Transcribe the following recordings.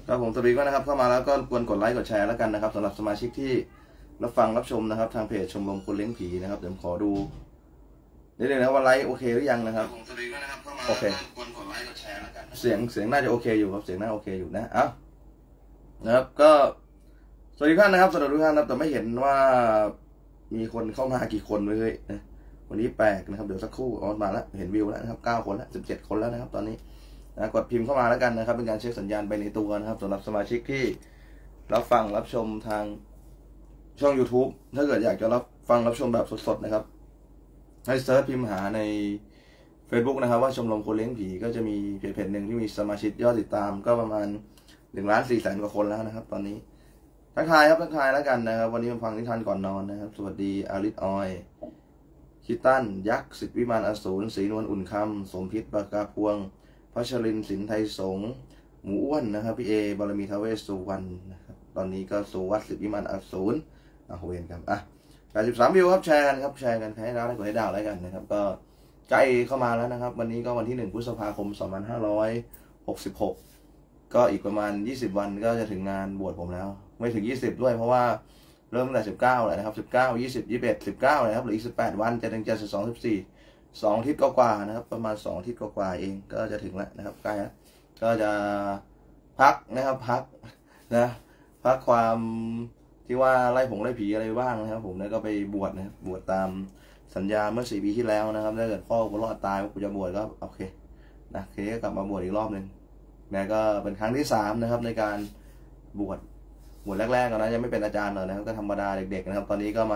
ครับผมสวัสดีก็นะครับเข้ามาแล้วก็ควรกดไลค์กดแชร์แล้วกันนะครับสำหรับสมาชิกที่รับฟังรับชมนะครับทางเพจชมรมคนเลี้ยงผีนะครับเดี๋ยวขอดูนิดนึงนะว่าไลค์โอเคหรือยังนะครับสวัสดีก็นะครับเข้ามาโอเคควรกดไลค์กดแชร์แล้วกันเสียงน่าจะโอเคอยู่ครับเสียงน่าโอเคอยู่นะนะครับก็สวัสดีท่านนะครับสวัสดีทุกท่านนะครับแต่ไม่เห็นว่ามีคนเข้ามากี่คนเลยนะวันนี้แปลกนะครับเดี๋ยวสักครู่ออกมาแล้วเห็นวิวแล้วนะครับ9 คนแล้ว17 คนแล้วนะครับตอนนี้กดพิมพ์เข้ามาแล้วกันนะครับเป็นการเช็คสัญญาณไปในตัวนะครับสำหรับสมาชิกที่รับฟังรับชมทางช่อง YouTube ถ้าเกิดอยากจะรับฟังรับชมแบบสดๆนะครับให้เซิร์ชพิมพ์หาใน Facebook นะครับว่าชมรมคนเลี้ยงผีก็จะมีเพจหนึ่งที่มีสมาชิกยอดติดตามก็ประมาณ1,400,000 กว่าคนแล้วนะครับตอนนี้ทักทายครับทักทายแล้วกันนะครับวันนี้มาฟังนิทานก่อนนอนนะครับสวัสดีอาริสออยคิตันยักษ์สิทธิวิมานอสูรศรีนวลอุ่นคำสมพิษปากาพวงพัชรินทร์สินไทยสงฆ์หมูอ้วนนะครับพี่เอบารมีทาเวสสุวรรณนะครับตอนนี้ก็สู่วัดสิทธิวิมานอสูรเวรครับ83 วิวครับแชร์กันครับแชร์กันใครให้ดาวได้กดให้ดาวแล้วกันนะครับก็ใกล้เข้ามาแล้วนะครับวันนี้ก็วันที่1 พฤษภาคม 2566ก็อีกประมาณ20 วันก็จะถึงงานบวชผมแล้วไม่ถึง20ด้วยเพราะว่าเริ่มตั้งแต่19เลยนะครับ19 20 21 19เลยครับหรืออีก18 วันจะถึงจะ12 14 2 อาทิตย์กว่านะครับประมาณ2 อาทิตย์กว่าเองก็จะถึงแล้วนะครับใกล้แล้วก็จะพักนะครับพักความที่ว่าไล่ผีอะไรบ้างนะครับผมแล้วก็ไปบวชนะครับบวชตามสัญญาเมื่อ4 ปีที่แล้วนะครับถ้าเกิดพ่อกูรอดตายว่ากูจะบวชก็โอเคนะเคก็กลับมาบวชอีกรอบหนึ่งแม่ก็เป็นครั้งที่3นะครับในการบวชแรกๆนะยังไม่เป็นอาจารย์เลยนะครับก็ธรรมดาเด็กๆนะครับตอนนี้ก็มา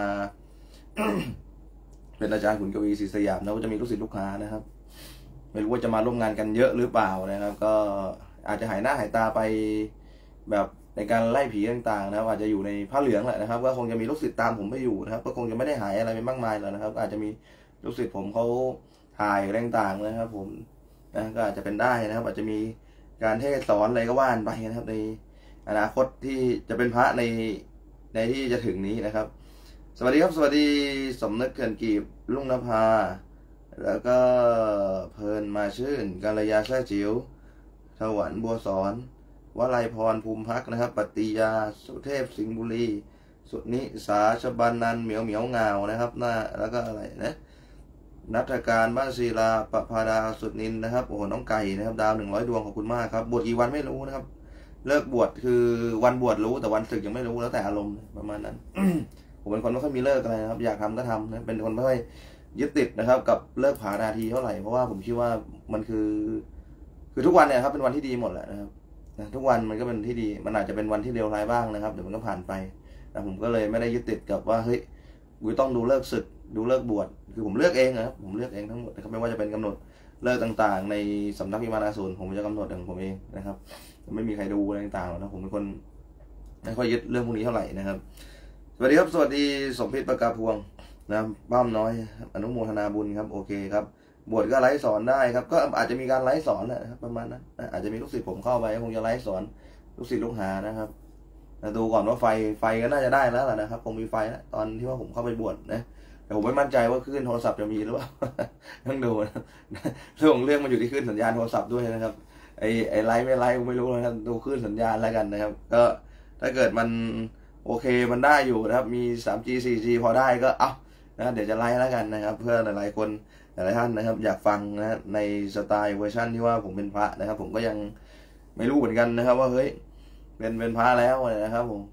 เป็นอาจารย์ขุนกวีศรีสยามนะก็จะมีลูกศิษย์ลูกหานะครับไม่รู้ว่าจะมาร่วมงานกันเยอะหรือเปล่านะครับก็อาจจะหายหน้าหายตาไปแบบในการไล่ผีต่างๆนะครับอาจจะอยู่ในผ้าเหลืองแหละนะครับก็คงจะมีลูกศิษย์ตามผมไปอยู่นะครับก็คงจะไม่ได้หายอะไรไปมากมายแล้วนะครับอาจจะมีลูกศิษย์ผมเขาถ่ายอะไรต่างๆนะครับผมนะก็อาจจะเป็นได้นะครับอาจจะมีการเทศสอนอะไรก็ว่านไปนะครับในอนาคตที่จะเป็นพระในที่จะถึงนี้นะครับสวัสดีครับสวัสดีสมนึกเขื่อนกีบลุงนภาแล้วก็เพลินมาชื่นกัลยาแซ่จิ๋วถวันบัวสอนวลัยพรภูมิพักนะครับปฏิยาสุเทพสิงห์บุรีสุนิสาชบันนันเหมียวเงานะครับหน้าแล้วก็อะไรนะนัฐการบ้านศิลาปภาดาสุดนินนะครับโอ้โหน้องไก่นะครับดาว100 ดวงขอบคุณมากครับบวชกี่วันไม่รู้นะครับเลิกบวชคือวันบวชรู้แต่วันศึกยังไม่รู้แล้วแต่อารมณ์ประมาณนั้น ผมเป็นคนไม่ค่อยมีเลิกอะไรนะครับอยากทำก็ทำนะเป็นคนไม่ค่อยยึดติดนะครับกับเลิกผานาทีเท่าไหร่เพราะว่าผมคิดว่ามันคือทุกวันเนี่ยครับเป็นวันที่ดีหมดแหละนะครับทุกวันมันก็เป็นที่ดีมันอาจจะเป็นวันที่เลวร้ายบ้างนะครับเดี๋ยวมันก็ผ่านไปแต่ผมก็เลยไม่ได้ยึดติดกับว่าเฮ้ยกูต้องดูเลิกศึกดูเลิกบวชคือผมเลือกเองนะครับผมเลือกเองทั้งหมดนะครับไม่ว่าจะเป็นกำหนดเลิกต่างๆในสำนักวิมานอสูรผมจะกำหนดของผมเองนะครับไม่มีใครดูอะไรต่างๆหรอกนะผมเป็นคนไม่ค่อยยึดเรื่องพวกนี้เท่าไหร่นะครับสวัสดีครับสวัสดีสมพิษปากาพวงนะบ้ามน้อยอนุโมทนาบุญครับโอเคครับบวชก็ไลฟ์สอนได้ครับก็อาจจะมีการไลฟ์สอนนะครับประมาณนั้นอาจจะมีลูกศิษย์ผมเข้าไปคงจะไลฟ์สอนลูกศิษย์ลูกหานะครับดูก่อนว่าไฟก็น่าจะได้แล้วนะครับคงมีไฟแล้วตอนที่ว่าผมเข้าไปบวชนะแต่ผมไม่มั่นใจว่าคลื่นโทรศัพท์จะมีหรือเปล่าต้องดูนะเรื่องมันอยู่ที่คลื่นสัญญาณโทรศัพท์ด้วยนะครับไอไลฟ์ไม่ไลฟ์ไม่รู้นะครับดูคลื่นสัญญาณแล้วกันนะครับก็ถ้าเกิดมันโอเคมันได้อยู่นะครับมี 3G 4G พอได้ก็นะเดี๋ยวจะไลฟ์แล้วกันนะครับเพื่อหลายๆคนหลายท่านนะครับอยากฟังนะในสไตล์เวอร์ชันที่ว่าผมเป็นพระนะครับผมก็ยังไม่รู้เหมือนกันนะครับว่าเฮ้ยเป็นพระแล้วนะครับผม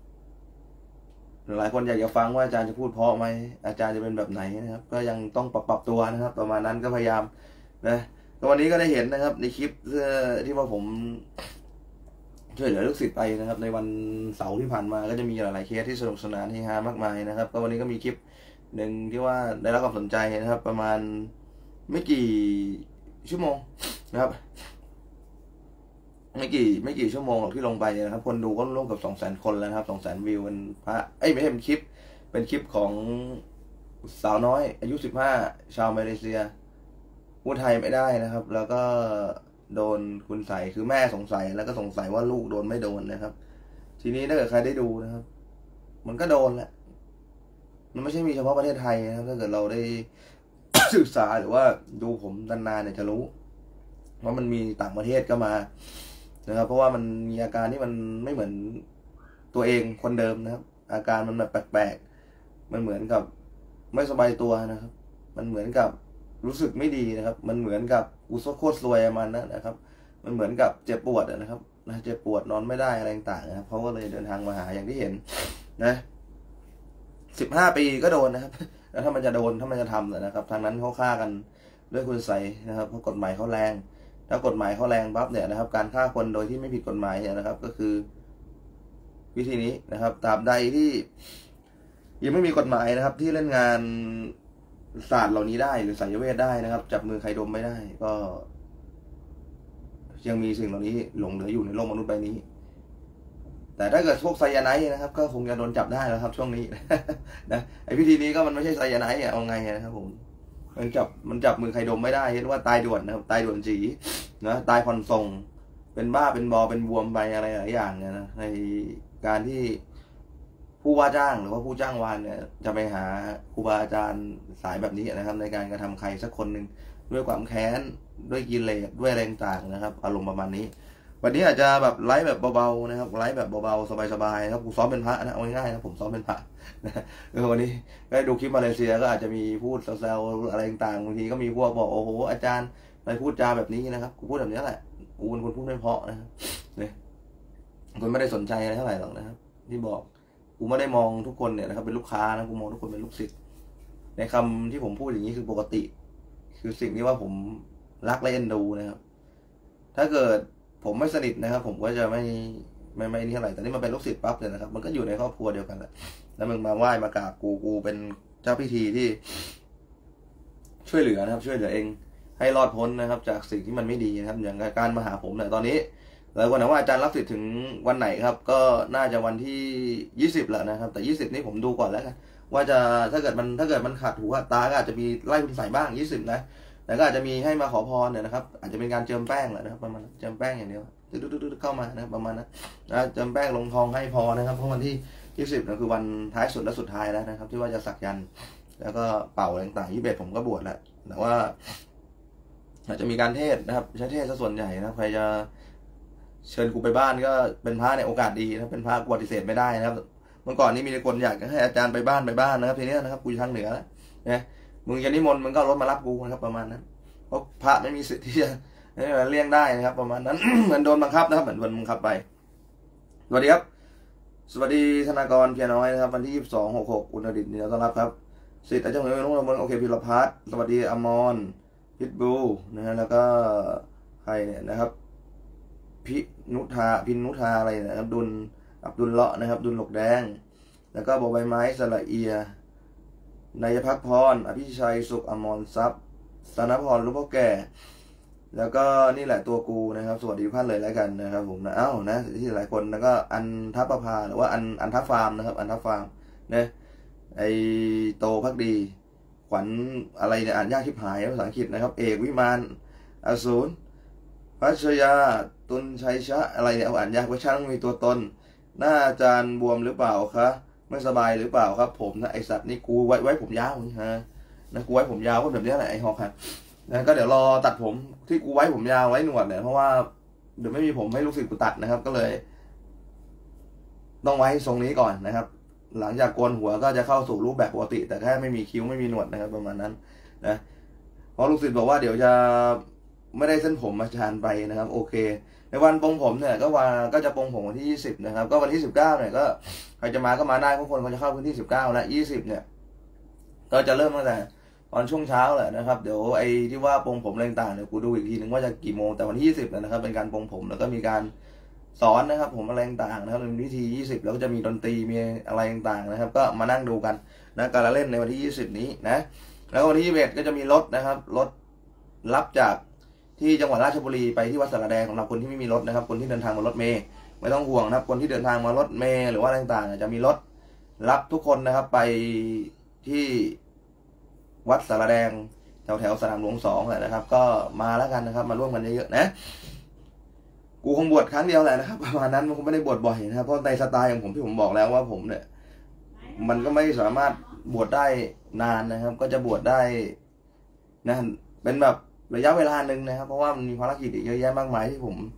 หลายคนอยากจะฟังว่าอาจารย์จะพูดเพราะไหมอาจารย์จะเป็นแบบไหนนะครับก็ยังต้องปรับตัวนะครับประมาณนั้นก็พยายามนะวันนี้ก็ได้เห็นนะครับในคลิปที่ว่าผมช่วยเหลือลูกศิษย์ไปนะครับในวันเสาร์ที่ผ่านมาก็จะมีหลายๆเคสที่สนุกสนานเฮฮามากมายนะครับก็วันนี้ก็มีคลิปหนึ่งที่ว่าได้รับความสนใจนะครับประมาณไม่กี่ชั่วโมงนะครับไม่กี่ชั่วโมงหรอกที่ลงไปนะครับคนดูก็ร่วมกับ200,000 คนแล้วนะครับ200,000 วิวเป็นพระไม่ใช่เป็นคลิปของสาวน้อยอายุ15ชาวมาเลเซียพูดไทยไม่ได้นะครับแล้วก็โดนคุณใส่คือแม่สงสัยแล้วก็สงสัยว่าลูกโดนไม่โดนนะครับทีนี้ถ้าเกิดใครได้ดูนะครับมันก็โดนแหละมันไม่ใช่มีเฉพาะประเทศไทยนะครับถ้าเกิดเราได้ ศึกษาหรือว่าดูผมนานๆเนี่ยจะรู้ว่ามันมีต่างประเทศก็มานะครับเพราะว่ามันมีอาการที่มันไม่เหมือนตัวเองคนเดิมนะครับอาการมันแบบแปลกๆมันเหมือนกับไม่สบายตัวนะครับมันเหมือนกับรู้สึกไม่ดีนะครับมันเหมือนกับอุศโคตรซวยมันนะครับมันเหมือนกับเจ็บปวดนะครับเจ็บปวดนอนไม่ได้อะไรต่างๆนะครับเขาก็เลยเดินทางมาหาอย่างที่เห็นนะ15 ปีก็โดนนะครับแล้วถ้ามันจะโดนถ้ามันจะทำนะครับทางนั้นเขาฆ่ากันด้วยคุณใส่นะครับเพราะกฎหมายเขาแรงถ้ากฎหมายเขาแรงปั๊บเนี่ยนะครับการฆ่าคนโดยที่ไม่ผิดกฎหมายเนี่ยนะครับก็คือวิธีนี้นะครับตราบใดที่ยังไม่มีกฎหมายนะครับที่เล่นงานศาสตร์เหล่านี้ได้หรือไสยเวทได้นะครับจับมือใครดมไม่ได้ก็ยังมีสิ่งเหล่านี้หลงเหลืออยู่ในโลกมนุษย์ใบนี้แต่ถ้าเกิดพวกไซยาไนด์นะครับก็คงจะโดนจับได้แล้วครับช่วงนี้นะไอพิธีนี้ก็มันไม่ใช่ไซยาไนด์เอาไงนะครับผมมันจับมือใครดมไม่ได้เห็นว่าตายด่วนนะครับตายด่วนจีนะตายผ่อนส่งเป็นบ้าเป็นบอเป็นบวมไปอะไรหลายอย่างเนี่ยนะในการที่ผู้ว่าจ้างหรือว่าผู้จ้างวานเนี่ยจะไปหาครูบาอาจารย์สายแบบนี้นะครับในการกระทำใครสักคนหนึ่งด้วยความแค้นด้วยกิเลสด้วยแรงต่างนะครับอารมณ์ประมาณนี้วันนี้อาจจะแบบไลฟ์แบบเบาๆนะครับไลฟ์แบบเบาๆสบายๆครับกูซ้อมเป็นพระนะเอาง่ายๆนะผมซ้อมเป็นพระนะวันนี้ได้ดูคลิปมาเลเซียก็อาจจะมีพูดแซวๆอะไรต่างๆบางทีก็มีพวกบอกโอ้โหอาจารย์ไปพูดจาแบบนี้นะครับกูพูดแบบนี้แหละกูเป็นคนพูดไม่เพราะนะครับเนี่ยคนไม่ได้สนใจอะไรเท่าไหร่หรอกนะครับที่บอกกูไม่ได้มองทุกคนเนี่ยนะครับเป็นลูกค้านะกูมองทุกคนเป็นลูกศิษย์ในคำที่ผมพูดอย่างนี้คือปกติคือสิ่งที่ว่าผมรักและเอ็นดูนะครับถ้าเกิดผมไม่สนิทนะครับผมก็จะไม่นี่เท่าไหร่แต่นี่มันเป็นลูกศิษย์ปั๊บเลยนะครับมันก็อยู่ในครอบครัวเดียวกันแหละแล้วมึงมาไหว้มากราบกูเป็นเจ้าพิธีที่ช่วยเหลือนะครับช่วยเหลือเองให้รอดพ้นนะครับจากสิ่งที่มันไม่ดีนะครับอย่างการมาหาผมเนี่ยตอนนี้แล้ววันไหนว่าอาจารย์รับสิทธิ์ถึงวันไหนครับก็น่าจะวันที่20แหละนะครับแต่20นี่ผมดูก่อนแล้วกันว่าจะถ้าเกิดมันขาดหูขาดตาก็อาจจะมีไล่คุณใส่บ้าง20นะแต่ก็อาจจะมีให้มาขอพรเนี่ยนะครับอาจจะเป็นการเจิมแป้งแหละนะครับประมาณเจิมแป้งอย่างเดียวเข้ามานะครับประมาณนั้นนะเจิมแป้งลงทองให้พอนะครับเพราะวันที่20นะคือวันท้ายสุดและสุดท้ายแล้วนะครับที่ว่าจะสักยันต์แล้วก็เป่าต่างๆ21ผมก็บวชแล้วแต่ว่าอาจจะมีการเทศนะครับใช้เทศซะส่วนใหญ่นะใครจะเชิญกูไปบ้านก็เป็นพระในโอกาสดีนะเป็นพระปฏิเสธไม่ได้นะครับเมื่อก่อนนี้มีคนอยากให้อาจารย์ไปบ้านนะครับทีนี้นะครับกูอยู่ทางเหนือแล้วนะมึงจะนิมนต์มึงก็รถมารับกูนะครับประมาณนั้นเพราะพระไม่มีสิทธิ์ที่จะเลี่ยงได้นะครับประมาณนั้น เหมือนโดนบังคับนะครับเหมือนโดนบังคับไปสวัสดีครับสวัสดีธนากรเพียน้อยนะครับวันที่22/66อุตรดิตถ์นี่ต้อนรับครับสิทธิ์อาจารย์เหนือลุงละมนโอเคพิรพัฒน์สวัสดีอมรพิทบูนะฮะแล้วก็ใครเนี่ยนะครับพินุธาอะไรนะครับดุลอับดุลเลาะนะครับดุลหลกแดงแล้วก็บอใบไม้สละเอียนายพักพรอภิชัยสุขอมรทรัพย์สนพรลูกพ่อแก่แล้วก็นี่แหละตัวกูนะครับสวัสดีทุกท่านเลยแล้วกันนะครับผมนะนะที่หลายคนแล้วก็อันทัพประภาหรือว่าอันทัพฟาร์มนะครับอันทัพฟาร์มนะไอโตพักดีขวัญอะไรเนี่ยอ่านยากชิบหายภาษาอังกฤษนะครับเอกวิมานอสูรพัชยาตุลชัยชะอะไรเนี่ยอ่านยากว่าช่างมีตัวตนหน้าอาจารย์บวมหรือเปล่าคะไม่สบายหรือเปล่าครับผมนะไอสัตว์นี่กูไว้ผมยาวฮะนะกูไว้ผมยาวก็แบบนี้แหละไอหอกครับนะก็เดี๋ยวรอตัดผมที่กูไว้ผมยาวไว้หนวดเนี่ยเพราะว่าเดี๋ยวไม่มีผมให้ลูกศิษย์กูตัดนะครับก็เลยต้องไว้ทรงนี้ก่อนนะครับหลังจากโกนหัวก็จะเข้าสู่รูปแบบปกติแต่แค่ไม่มีคิ้วไม่มีหนวดนะครับประมาณนั้นนะเพราะลูกศิษย์บอกว่าเดี๋ยวจะไม่ได้เส้นผมอาจารย์ไปนะครับโอเคในวันปรงผมเนี่ยก็จะปรงผมวันที่20นะครับก็วันที่19เนี่ยก็ใครจะมาก็มาได้ทุกคนเขาจะเข้าพื้นที่19และ20เนี่ยก็จะเริ่มตั้งแต่ตอนช่วงเช้าแหละนะครับเดี๋ยวไอ้ที่ว่าปรงผมอะไรต่างๆเนี่ยกูดูอีกทีนึงว่าจะกี่โมงแต่วันที่20นะครับเป็นการปรงผมแล้วก็มีการสอนนะครับผมอะไรต่างๆนะครับเป็นวิธี20แล้วก็จะมีดนตรีมีอะไรต่างๆนะครับก็มานั่งดูกันนะการเล่นในวันที่20นี้นะแล้ววันที่21ก็จะมีรถนะครับรถรับจากที่จังหวัดราชบุรีไปที่วัดสระแดงสำหรับคนที่ไม่มีรถนะครับคนที่เดินทางมารถเมย์ไม่ต้องห่วงนะครับคนที่เดินทางมารถเมย์หรือว่าอะไรต่างๆจะมีรถรับทุกคนนะครับไปที่วัดสระแดงแถวสนามหลวง2แหละนะครับก็มาแล้วกันนะครับมาร่วมกันเยอะๆนะกูคงบวชครั้งเดียวแหละนะครับประมาณนั้นมันคงไม่ได้บวชบ่อยนะครับเพราะในสไตล์ของผมที่ผมบอกแล้วว่าผมเนี่ยมันก็ไม่สามารถบวชได้นานนะครับก็จะบวชได้นะเป็นแบบระยะเวลาหนึ่งนะครับเพราะว่ามันมีภารกิจเยอะแยะมากมายที่ผม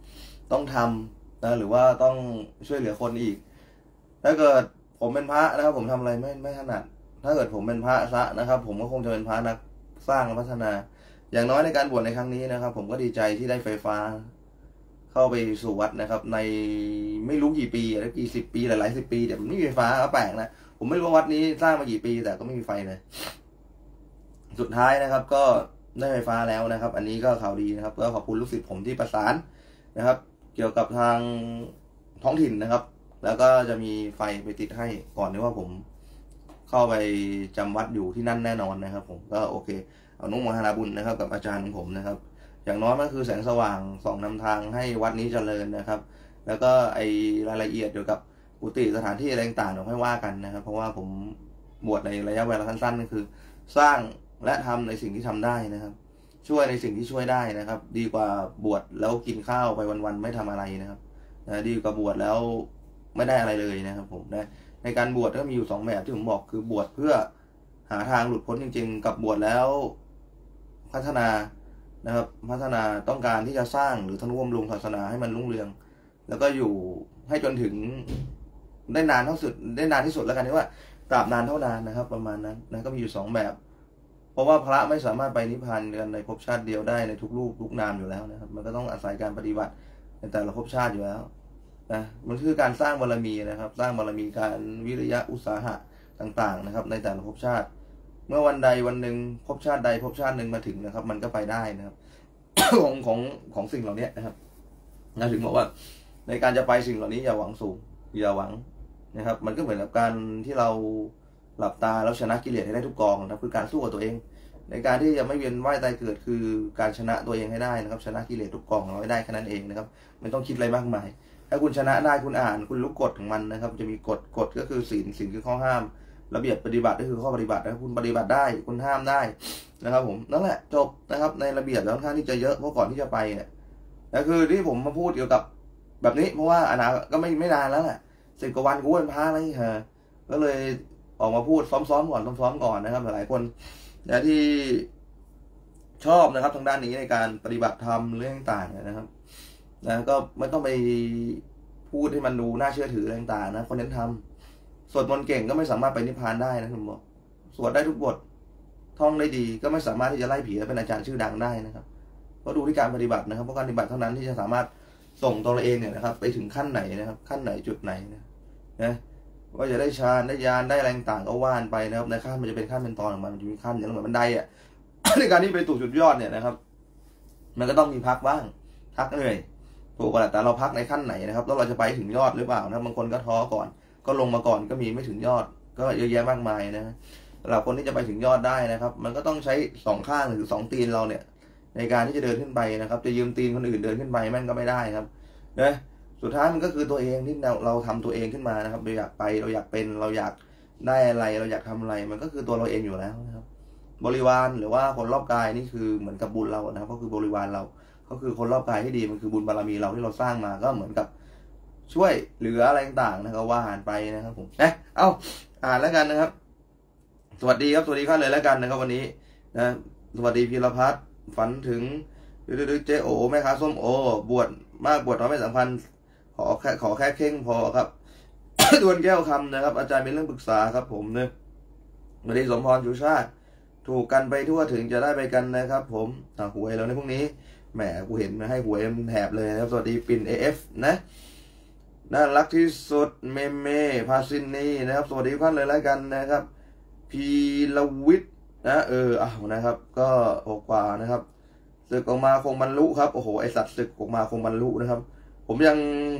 ต้องทำนะหรือว่าต้องช่วยเหลือคนอีกถ้าเกิดผมเป็นพระนะครับผมทำอะไรไม่ถนัดถ้าเกิดผมเป็นพระซะนะครับผมก็คงจะเป็นพระนักสร้างและพัฒนาอย่างน้อยในการบวชในครั้งนี้นะครับผมก็ดีใจที่ได้ไฟฟ้าเข้าไปสู่วัดนะครับในไม่รู้กี่ปีแล้วกี่สิบปีหลายสิบปีแต่ไม่มีไฟฟ้าก็แปลกนะผมไม่รู้ว่าวัดนี้สร้างมากี่ปีแต่ก็ไม่มีไฟเลยสุดท้ายนะครับก็ได้ไฟฟ้าแล้วนะครับ อันนี้ก็ข่าวดีนะครับก็ขอบคุณลูกศิษย์ผมที่ประสานนะครับเกี่ยวกับทางท้องถิ่นนะครับแล้วก็จะมีไฟไปติดให้ก่อนที่ว่าผมเข้าไปจำวัดอยู่ที่นั่นแน่นอนนะครับผมก็โอเคเอานุโมทนาบุญนะครับกับอาจารย์ของผมนะครับอย่างน้อยมันคือแสงสว่างส่องนำทางให้วัดนี้เจริญนะครับแล้วก็ไอรายละเอียดเกี่ยวกับกุฏิสถานที่อะไรต่างๆเดี๋ยวค่อยว่ากันนะครับเพราะว่าผมบวชในระยะเวลาสั้นๆก็คือสร้างและทำในสิ่งที่ทำได้นะครับช่วยในสิ่งที่ช่วยได้นะครับดีกว่าบวชแล้วกินข้าวไปวันๆไม่ทำอะไรนะครับดีกว่าบวชแล้วไม่ได้อะไรเลยนะครับผมในการบวชก็มีอยู่2แบบที่ผมบอกคือบวชเพื่อหาทางหลุดพ้นจริงๆกับบวชแล้วพัฒนานะครับพัฒนาต้องการที่จะสร้างหรือทนุบำรุงศาสนาให้มันรุ่งเรืองแล้วก็อยู่ให้จนถึงได้นานที่สุดแล้วกันที่ว่าตราบนานเท่านานนะครับประมาณนั้นนะก็มีอยู่2แบบเพราะว่าพระไม่สามารถไปนิพพานกันในภพชาติเดียวได้ในทุกรูปทุกนามอยู่แล้วนะครับมันก็ต้องอาศัยการปฏิบัติในแต่ละภพชาติอยู่แล้วนะมันคือการสร้างบารมีนะครับสร้างบารมีการวิริยะอุตสาหะต่างๆนะครับในแต่ละภพชาติเมื่อวันใดวันหนึ่งภพชาติใดภพชาติหนึ่งมาถึงนะครับมันก็ไปได้นะครับ ของสิ่งเหล่านี้นะครับถึงบอกว่าในการจะไปสิ่งเหล่านี้อย่าหวังสูงอย่าหวังนะครับมันก็เหมือนกับการที่เราหลับตาแล้วชนะกิเลสให้ได้ทุกกองนะครับคือการสู้กับตัวเองในการที่จะไม่เวียนว่ายตายเกิดคือการชนะตัวเองให้ได้นะครับชนะกิเลสทุกกองเราให้ได้แค่นั้นเองนะครับไม่ต้องคิดอะไรมากมายถ้าคุณชนะได้คุณอ่านคุณรู้กฎของมันนะครับจะมีกฎก็คือศีลคือข้อห้ามระเบียบปฏิบัติก็คือข้อปฏิบัตินะคุณปฏิบัติได้คุณห้ามได้นะครับผมนั่นแหละจบนะครับในระเบียบค่อนข้างที่จะเยอะเพราะก่อนที่จะไปเนี่ยก็คือที่ผมมาพูดเกี่ยวกับแบบนี้เพราะว่าอนาคตก็ไม่นานแล้วแหละ10 กว่าวันกูเป็นพระแล้วฮะก็เลยออกมาพูดซ้อมๆก่อนนะครับหลายคนที่ชอบนะครับทางด้านนี้ในการปฏิบัติธรรมเรื่องต่างๆนะครับก็ไม่ต้องไปพูดให้มันดูน่าเชื่อถือต่างๆนะคนเน้นทำสวดมนต์เก่งก็ไม่สามารถไปนิพพานได้นะผมบอกสวดได้ทุกบทท่องได้ดีก็ไม่สามารถที่จะไล่ผีและเป็นอาจารย์ชื่อดังได้นะครับก็ดูที่การปฏิบัตินะครับเพราะการปฏิบัติเท่านั้นที่จะสามารถส่งตัวเราเองเนี่ยนะครับไปถึงขั้นไหนนะครับขั้นไหนจุดไหนนะว่าจะได้ฌานได้ญาณได้แรงต่างก็ว่านไปนะครับในขั้นมันจะเป็นขั้นเป็นตอนของมันจะมีขั้นอย่างเหมือนบันไดอ่ะ ในการที่ไปสู่จุดยอดเนี่ยนะครับมันก็ต้องมีพักบ้างพักเหนื่อยถูกป่ะแต่เราพักในขั้นไหนนะครับแล้วเราจะไปถึงยอดหรือเปล่านะบางคนก็ท้อก่อนก็ลงมาก่อนก็มีไม่ถึงยอดก็เยอะแยะมากมายนะสำหรับคนที่จะไปถึงยอดได้นะครับมันก็ต้องใช้2 ข้างหรือ2 ตีนเราเนี่ยในการที่จะเดินขึ้นไปนะครับจะยืมตีนคนอื่นเดินขึ้นไปแม่งก็ไม่ได้ครับนะสุดท้ายมันก็คือตัวเองที่เราทำตัวเองขึ้นมานะครับเราอยากไปเราอยากเป็นเราอยากได้อะไรเราอยากทำอะไรมันก็คือตัวเราเองอยู่แล้วนะครับบริวารหรือว่าคนรอบกายนี่คือเหมือนกับบุญเรานะครับก็คือบริวารเราก็คือคนรอบกายที่ดีมันคือบุญบารมีเราที่เราสร้างมาก็เหมือนกับช่วยเหลืออะไรต่างๆนะครับว่าอ่านไปนะครับผมอ่านแล้วกันนะครับสวัสดีครับสวัสดีครับเลยแล้วกันนะครับวันนี้นะสวัสดีพีรพัฒน์ฝันถึงเจ๊โอแม่ค้าส้มโอบวชมากบวชน้อยไม่สำคัญขอแค่เข่งพอครับ ดวลแก้วคำนะครับอาจารย์เป็นเรื่องปรึกษาครับผมเนี่ยสวัสดีสมพรชูชาติถูกกันไปทั่วถึงจะได้ไปกันนะครับผมหวยแล้วในพวกนี้แหมกูเห็นให้หวยมันแถบเลยนะครับสวัสดีปิ่น AF นะน่ารักที่สุดเมพาซินนี่นะครับสวัสดีทุกท่านเลยแล้วกันนะครับพีรวิทย์นะนะครับก็6 กว่านะครับศึกออกมาคงบรรลุครับโอ้โหไอสัตว์ศึกออกมาคงบรรลุนะครับผมยัง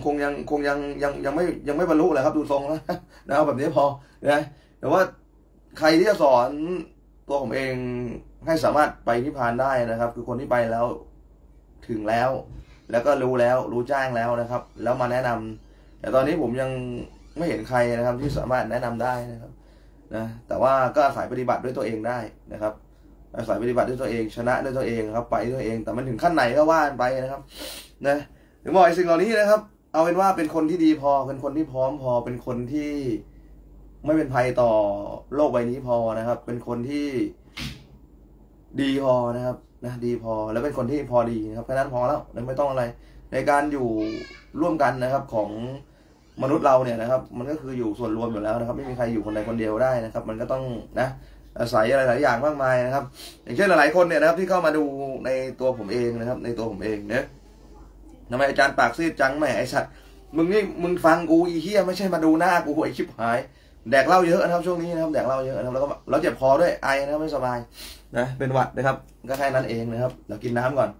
ไม่บรรลุเลยครับดูทรงแล้วนะครับแบบนี้พอนะแต่ว่าใครที่จะสอนตัวผมเองให้สามารถไปนิพพานได้นะครับคือคนที่ไปแล้วถึงแล้วก็รู้แล้วรู้แจ้งแล้วนะครับแล้วมาแนะนำแต่ตอนนี้ผมยังไม่เห็นใครนะครับที่สามารถแนะนำได้นะครับนะแต่ว่าก็อาศัยปฏิบัติด้วยตัวเองได้นะครับอาศัยปฏิบัติด้วยตัวเองชนะด้วยตัวเองครับไปด้วยตัวเองแต่มันถึงขั้นไหนก็ว่าไปนะครับนะถึงบอกไอ้สิ่งเหล่านี้นะครับเอาเป็นว่าเป็นคนที่ดีพอเป็นคนที่พร้อมพอเป็นคนที่ไม่เป็นภัยต่อโลกใบนี้พอนะครับเป็นคนที่ดีพอนะครับนะดีพอแล้วเป็นคนที่พอดีนะครับแค่นั้นพอแล้วไม่ต้องอะไรในการอยู่ร่วมกันนะครับของมนุษย์เราเนี่ยนะครับมันก็คืออยู่ส่วนรวมอยู่แล้วนะครับไม่มีใครอยู่คนใดคนเดียวได้นะครับมันก็ต้องนะอาศัยอะไรหลายอย่างมากมายนะครับอย่างเช่นหลายๆคนเนี่ยนะครับที่เข้ามาดูในตัวผมเองนะครับในตัวผมเองเนี่ยทำไมอาจารย์ปากซีดจังแหมไอ้สัตว์มึงนี่มึงฟังกูอีเหี้ยไม่ใช่มาดูหน้ากูไอ้ชิบหายแดกเหล้าเยอะนะครับช่วงนี้นะครับแดกเหล้าเยอะนะครับแล้วก็เราเจ็บคอด้วยไอนะครับไม่สบายนะเป็นหวัดนะครับก็แค่นั้นเองนะครับเดี๋ยวกินน้ำก่อน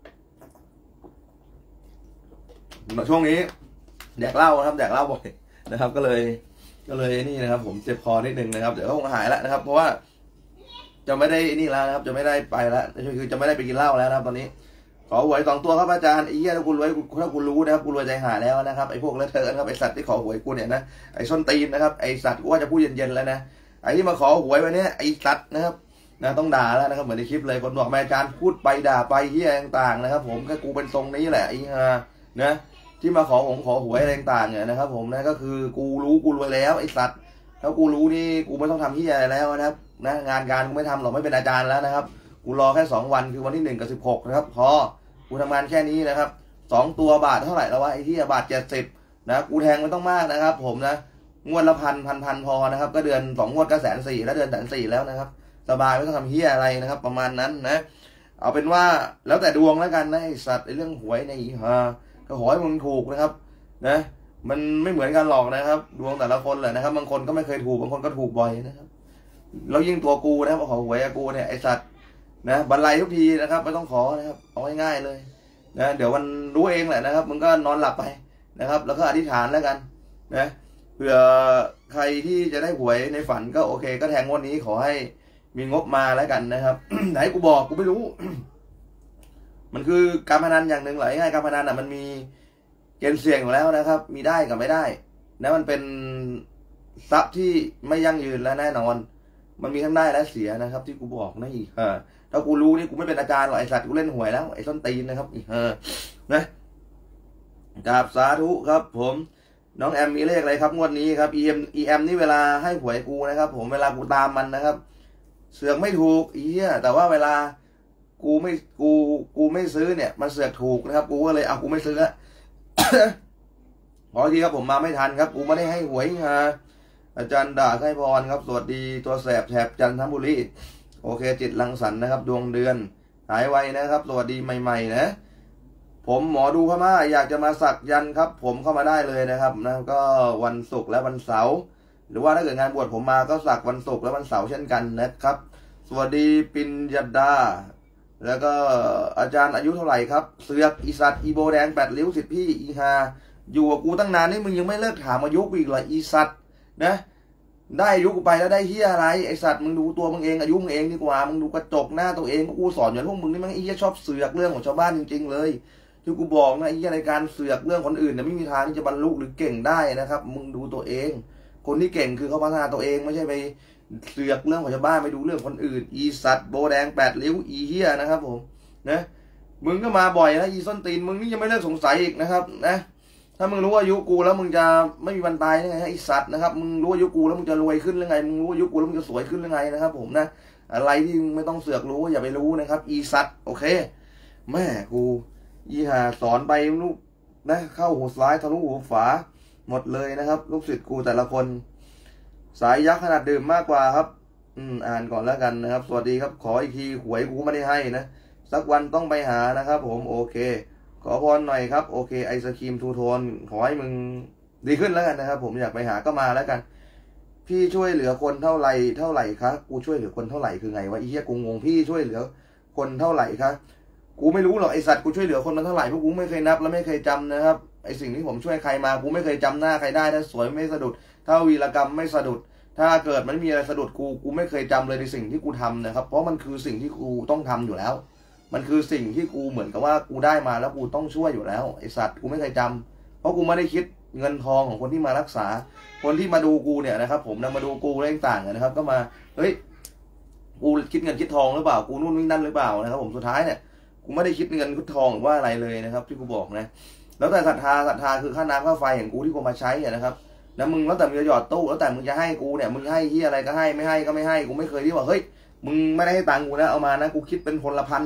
ช่วงนี้แดกเหล้านะครับแดกเหล้าบ่อยนะครับก็เลยนี่นะครับผมเจ็บคอนิดนึงนะครับเดี๋ยวก็คงหายแล้วนะครับเพราะว่าจะไม่ได้นี่แล้วนะครับจะไม่ได้ไปแล้วคือจะไม่ได้ไปกินเหล้าแล้วนะครับตอนนี้ขอหวย2 ตัวครับอาจารย์ไอ้เหี้ยถ้าคุณรวยถ้าคุณรู้นะครับคุณรวยใจหายแล้วนะครับไอ้พวกเลอะเทอะนะครับไอ้สัตว์ที่ขอหวยกูเนี่ยนะไอ้ส้นตีนนะครับไอ้สัตว์กูว่าจะพูดเย็นๆแล้วนะไอ้ที่มาขอหวยวันนี้ไอ้สัตว์นะครับนะต้องด่าแล้วนะครับเหมือนในคลิปเลยคนบอกแม่อาจารย์พูดไปด่าไปเหี้ยต่างๆนะครับผมก็กูเป็นทรงนี้แหละไอ้ฮานะที่มาขอหวยอะไรต่างๆเนี่ยนะครับผมนะก็คือกูรู้กูรวยแล้วไอ้สัตว์ถ้ากูรู้นี่กูไม่ต้องทำที่อะไรแล้วนะครับนะงานการกูไม่ทำหรอกไม่เป็นอาจารย์แล้วนะครับกูรอแค่2 วันคือวันที่1 กับ 16นะครับพอกูทำงานแค่นี้นะครับ2 ตัวบาทเท่าไหร่แล้ววะไอ้ที่บาท70นะกูแทงไม่ต้องมากนะครับผมนะงวดละพันพอนะครับก็เดือน2 งวดก็140,000แล้วเดือน140,000แล้วนะครับสบายไม่ต้องทำเฮียอะไรนะครับประมาณนั้นนะเอาเป็นว่าแล้วแต่ดวงแล้วกันนะไอ้สัตว์ไอ้เรื่องหวยในอีฮาก็ขอให้มึงถูกนะครับนะมันไม่เหมือนกันหรอกนะครับดวงแต่ละคนแหละนะครับบางคนก็ไม่เคยถูกบางคนก็ถูกบ่อยนะครับแล้วยิ่งตัวกูนะขอหวยกูเนี่ยไอ้สัตว์นะบรรลัยทุกทีนะครับไม่ต้องขอนะครับเอาง่ายๆเลยนะเดี๋ยวมันรู้เองแหละนะครับมึงก็นอนหลับไปนะครับแล้วก็อธิษฐานแล้วกันนะเผื่อใครที่จะได้หวยในฝันก็โอเคก็แทงวันนี้ขอให้มีงบมาแล้วกันนะครับ ไหนกูบอกกูไม่รู้ มันคือการพนันอย่างหนึ่งหลายง่ายการพนันมันมีเกณฑ์เสี่ยงอยู่แล้วนะครับมีได้กับไม่ได้นะมันเป็นทรัพย์ที่ไม่ยั่งยืนและแน่นอนมันมีทั้งได้และเสียนะครับที่กูบอกนะอีกถ้ากูรู้นี่กูไม่เป็นอาจารย์หรอกไอสัตว์กูเล่นหวยแล้วไอส้นตีนนะครับอีกนะกราบสาธุครับผมน้องแอมมีเลขอะไรครับงวดนี้ครับ EM นี่เวลาให้หวยกูนะครับผมเวลากูตามมันนะครับเสือกไม่ถูกอีเหี้ยแต่ว่าเวลากูไม่ซื้อเนี่ยมันเสือกถูกนะครับกูก็เลยเอากูไม่ซื้อละขอทีครับผมมาไม่ทันครับกูไม่ได้ให้หวยอาจารย์ด่าไส้พรครับสวัสดีตัวแสบแถบจันทบุรีโอเคจิตรังสรรค์นะครับดวงเดือนหายไวนะครับสวัสดีใหม่ๆนะผมหมอดูพม่าอยากจะมาสักยันครับผมเข้ามาได้เลยนะครับนะก็วันศุกร์และวันเสาร์หรือว่าถ้าเกิดงานบวชผมมาก็สักวันศุกร์และวันเสาร์เช่นกันนะครับสวัสดีปิญญดาแล้วก็อาจารย์อายุเท่าไหร่ครับเสือกอีสัตอีโบแดง8 ริ้วสิทธิ์พี่อีฮาอยู่กับกูตั้งนานนี่มึงยังไม่เลิกถามอายุกูอีกเหรออีสัตนะได้อายุกูไปแล้วได้เฮียอะไรไอสัตว์มึงดูตัวมึงเองอายุมึงเองดีกว่ามึงดูกระจกหน้าตัวเองกูสอนอย่างพวกมึงนี่มันไอ้เฮียชอบเสือกเรื่องของชาวบ้านจริงๆเลยที่กูบอกนะไอ้เฮียในการเสือกเรื่องคนอื่นเนี่ยไม่มีทางที่จะบรรลุหรือเก่งได้นะครับมึงดูตัวเองคนที่เก่งคือเขาพัฒนาตัวเองไม่ใช่ไปเสือกเรื่องของชาวบ้านไปดูเรื่องคนอื่นอีสัตว์โบแดง8 ริ้วอีเฮียนะครับผมนะมึงก็มาบ่อยนะอีส้นตีนมึงนี่ยังไม่เลิกสงสัยอีกนะครับนะถ้ามึงรู้อายุกูแล้วมึงจะไม่มีวันตายได้ไงไอ้สัตว์นะครับมึงรู้อายุกูแล้วมึงจะรวยขึ้นหรือไงมึงรู้อายุกูแล้วมึงจะสวยขึ้นหรือไงนะครับผมนะอะไรที่ไม่ต้องเสือกรู้อย่าไปรู้นะครับอีสัตว์โอเคแม่กูอีห่าสอนไปลูกนะเข้าหูซ้ายทะลุหูฝาหมดเลยนะครับลูกศิษย์กูแต่ละคนสายยักษ์ขนาดดื่มมากกว่าครับอ่านก่อนแล้วกันนะครับสวัสดีครับขออีกทีหวยกูไม่ได้ให้นะสักวันต้องไปหานะครับผมโอเคขอพรหน่อยครับโอเคไอศครีมทูโทนขอให้มึงดีขึ้นแล้วกันนะครับผมอยากไปหาก็มาแล้วกันพี่ช่วยเหลือคนเท่าไหร่ครับกูช่วยเหลือคนเท่าไหร่คือไงวะไอ้เหี้ยกูงงพี่ช่วยเหลือคนเท่าไหร่ครับกูไม่รู้หรอกไอสัตว์กูช่วยเหลือคนมันเท่าไหร่พวกกูไม่เคยนับและไม่เคยจำนะครับไอสิ่งที่ผมช่วยใครมากูไม่เคยจำหน้าใครได้ถ้าสวยไม่สะดุดถ้าวีรกรรมไม่สะดุดถ้าเกิดมันมีอะไรสะดุดกูไม่เคยจำเลยในสิ่งที่กูทำนะครับเพราะมันคือสิ่งที่กูต้องทำอยู่แล้วมันคือสิ่งที่กูเหมือนกับว่ากูได้มาแล้วกูต้องช่วยอยู่แล้วไอสัตว์กูไม่เคยจำเพราะกูไม่ได้คิดเงินทองของคนที่มารักษาคนที่มาดูกูเนี่ยนะครับผมนะมาดูกูเรื่องต่างนะครับก็มาเฮ้ยกูคิดเงินคิดทองหรือเปล่ากูนู่นนี่นั่นหรือเปล่านะครับผมสุดท้ายเนี่ยกูไม่ได้คิดเงินคิดทองหรือว่าอะไรเลยนะครับที่กูบอกนะแล้วแต่ศรัทธาคือค่าน้ำค่าไฟอย่างกูที่กูมาใช้นะครับแล้วมึงแล้วแต่มึงจะหยอดตู้แล้วแต่มึงจะให้กูเนี่ยมึงให้ที่อะไรก็ให้ไม่ให้ก็ไม่ให้กูไม่เคยที่ว่าเฮ้ยมึงไม่ได้ให้ตังค์กูนะเอามานะกูคิดเป็นคนละพัน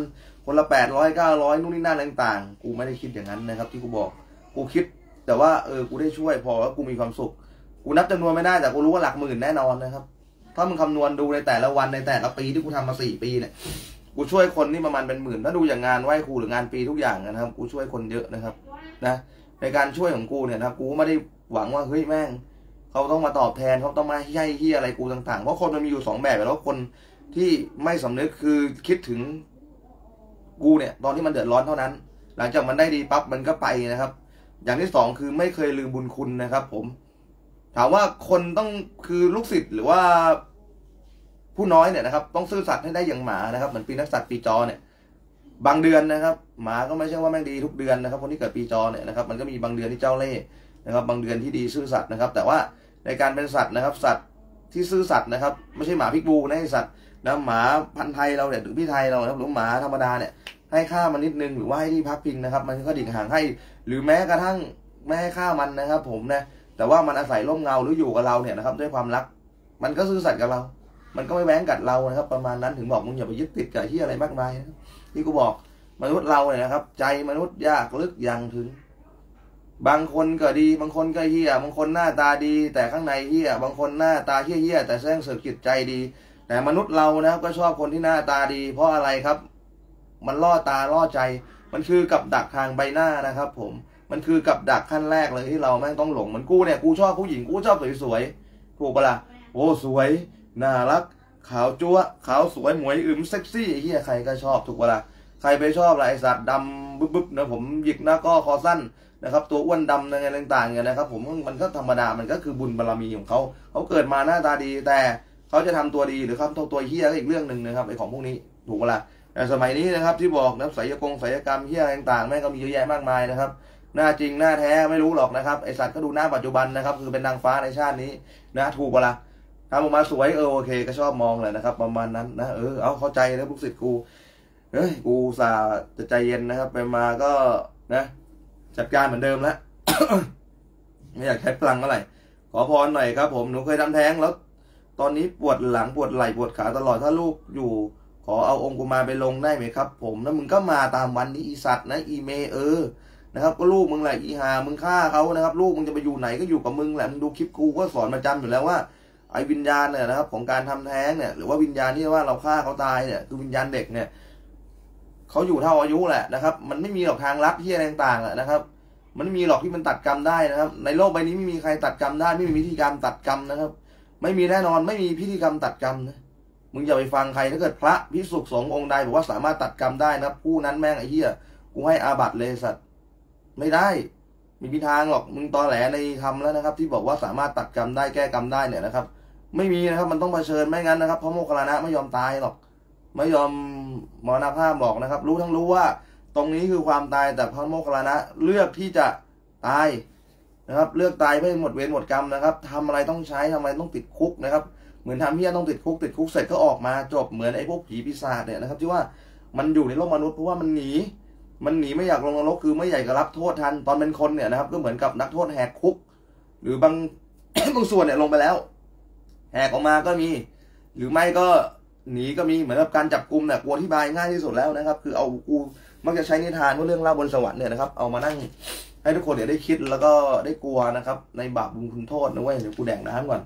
คนละ800 900นู่นนี่นั่นต่างๆกูไม่ได้คิดอย่างนั้นนะครับที่กูบอกกูคิดแต่ว่ากูได้ช่วยพอแล้วกูมีความสุขกูนับจำนวนไม่ได้แต่กูรู้ว่าหลักหมื่นแน่นอนนะครับถ้ามึงคำนวณดูในแต่ละวันในแต่ละปีที่กูทำมา4 ปีเนี่ยกูช่วยคนนี่ประมาณเป็นหมื่นถ้าดูอย่างงานไหว้ครูหรืองานปีทุกอย่างนะครับกูช่วยคนเยอะนะครับนะในการช่วยของกูเนี่ยนะครับกูไม่ได้หวังว่าเฮ้ยแม่งเขาต้องมาตอบแทนเขาต้องมาให้เฮียอะไรกูต่างๆเพราะคนมันมีอยู่2แบบแล้วคนที่ไม่สำนึกคือคิดถึงกูเนี่ยตอนที่มันเดือดร้อนเท่านั้นหลังจากมันได้ดีปั๊บมันก็ไปนะครับอย่างที่2คือไม่เคยลืมบุญคุณนะครับผมถามว่าคนต้องคือลูกศิษย์หรือว่าผู้น้อยเนี่ยนะครับต้องซื่อสัตย์ให้ได้อย่างหมานะครับเหมือนปีนักสัตว์ปีจอเนี่ยบางเดือนนะครับหมาก็ไม่ใช่ว่าแม่งดีทุกเดือนนะครับคนที่เกิดปีจอเนี่ยนะครับมันก็มีบางเดือนที่เจ้าเล่ห์นะครับบางเดือนที่ดีซื่อสัตย์นะครับแต่ว่าในการเป็นสัตว์นะครับสัตว์ที่ซื่อสัตย์นะครับไม่ใช่หมาพิกบูนะไอ้สัตว์นะหมาพันธุ์ไทยเราเนี่ยหรือพี่ไทยเรานะครับหรือหมาธรรมดาเนี่ยให้ค่ามันนิดนึงหรือว่าให้ที่พักพิงนะครับมันก็ดิ่งห่างให้หรือแม้กระทั่งไม่ให้ค่ามันนะครับผมนะแต่ว่ามันอาศัยร่มเงาหรืออยู่กับเราเนี่ยนะครับด้วยความรักมันก็ซื่อสัตย์กับเรามันก็ไม่แว้งกัดเรานะครับประมาณนั้นถึงบอกมึงอย่าไปยึดติดกับที่อะไรมากมายนะที่กูบอกมนุษย์เราเนี่ยนะครับใจมนุษย์ยากลึกอย่างถึงบางคนก็ดีบางคนก็เหี้ยบางคนหน้าตาดีแต่ข้างในเหี้ยบางคนหน้าตาเหี้ยแต่แสดงเสกจิตใจดีแต่มนุษย์เรานะครับก็ชอบคนที่หน้าตาดีเพราะอะไรครับมันล่อตาล่อใจมันคือกับดักทางใบหน้านะครับผมมันคือกับดักขั้นแรกเลยที่เราแม่งต้องหลงมันกูเนี่ยกูชอบผู้หญิงกูชอบสวยๆถูกปะล่ะโอ้สวยน่ารักขาวจั๊วขาวสวยหมวยอึมเซ็กซี่เฮียใครก็ชอบถูกปะล่ะใครไปชอบอะไรสัตว์ดำบึ๊บๆนะผมหยิกหน้าก็คอสั้นนะครับตัวอ้วนดำอะไรต่างๆเนี่ยนะครับผมมันก็ธรรมดามันก็คือบุญบารมีของเขาเกิดมาหน้าตาดีแต่เขาจะทำตัวดีหรือเขาทำตัวเฮียก็อีกเรื่องหนึ่งนะครับไอ้ของพวกนี้ถูกปะล่ะแต่สมัยนี้นะครับที่บอกนะศิลปกรรมเฮียอะไรต่างๆแม่งก็มีเยอะแยะมากมายนะครับหน้าจริงหน้าแท้ไม่รู้หรอกนะครับไอสัตว์ก็ดูหน้าปัจจุบันนะครับคือเป็นนางฟ้าในชาตินี้นะถูกปะล่ะทำออกมาสวยโอเคก็ชอบมองแหละนะครับประมาณนั้นนะเอาเข้าใจนะลูกศิษย์กูกูสาจะใจเย็นนะครับไปมาก็นะจัดการเหมือนเดิมแล้ว ไม่อยากใช้พลังเมื่อไหร่ขอพรหน่อยครับผมหนูเคยทำแท้งแล้วตอนนี้ปวดหลังปวดไหล่ปวดขาตลอดถ้าลูกอยู่ขอเอาองค์กุมารไปลงได้ไหมครับผมแล้วมึงก็มาตามวันนี้อีสัตว์นะอีเมนะครับก็ลูกมึงแหละอีหามึงฆ่าเขานะครับลูกมึงจะไปอยู่ไหนก็อยู่กับมึงแหละมึงดูคลิปกูก็สอนประจำอยู่แล้วว่าไอ้วิญญาณเนี่ยนะครับของการทำแท้งเนี่ยหรือว่าวิญญาณที่ว่าเราฆ่าเขาตายเนี่ยคือวิญญาณเด็กเนี่ยเขาอยู่เท่าอายุแหละนะครับมันไม่มีหรอกทางลัดที่อะไรต่างๆนะครับมันไม่มีหรอกที่มันตัดกรรมได้นะครับในโลกใบนี้ไม่มีใครตัดกรรมได้ไม่มีพิธีกรรมตัดกรรมนะครับไม่มีแน่นอนไม่มีพิธีกรรมตัดกรรมนะมึงอย่าไปฟังใครถ้าเกิดพระภิกษุสงฆ์องค์ใดบอกว่าสามารถตัดกรรมได้นะผู้นั้นแม่งไอ้เหี้ยกูให้อาบัติเลยสัตว์ไม่ได้มีทางหรอกมึงตอแหลในธรรมแล้วนะครับที่บอกว่าสามารถตัดกรรมได้แก้กรรมได้เนี่ยนะครับไม่มีนะครับมันต้องเผชิญไม่งั้นนะครับเพราะโมคคัลลานะไม่ยอมตายหรอกไม่ยอมมรณภาพบอกนะครับรู้ทั้งรู้ว่าตรงนี้คือความตายแต่พระโมคคัลลานะเลือกที่จะตายนะครับเลือกตายเพื่อหมดเวรหมดกรรมนะครับทำอะไรต้องใช้ทำอะไรต้องติดคุกนะครับเหมือนทำเหี้ยต้องติดคุกเสร็จก็ออกมาจบเหมือนไอ้พวกผีปีศาจเนี่ยนะครับที่ว่ามันอยู่ในโลกมนุษย์เพราะว่ามันหนีไม่อยากลงนรกคือไม่อยากจะรับโทษทันตอนเป็นคนเนี่ยนะครับก็เหมือนกับนักโทษแหกคุกหรือบาง บางส่วนเนี่ยลงไปแล้วแหกออกมาก็มีหรือไม่ก็หนีก็มีเหมือนกับการจับกุมเนี่ยกูอธิบายง่ายที่สุดแล้วนะครับคือเอากูมักจะใช้นิทานว่าเรื่องเล่าบนสวรรค์เนี่ยนะครับเอามานั่งให้ทุกคนเนี่ยได้คิดแล้วก็ได้กลัวนะครับในบาปบุญคุณโทษนะเว้ยเดี๋ยวกูแดกน้ำก่อน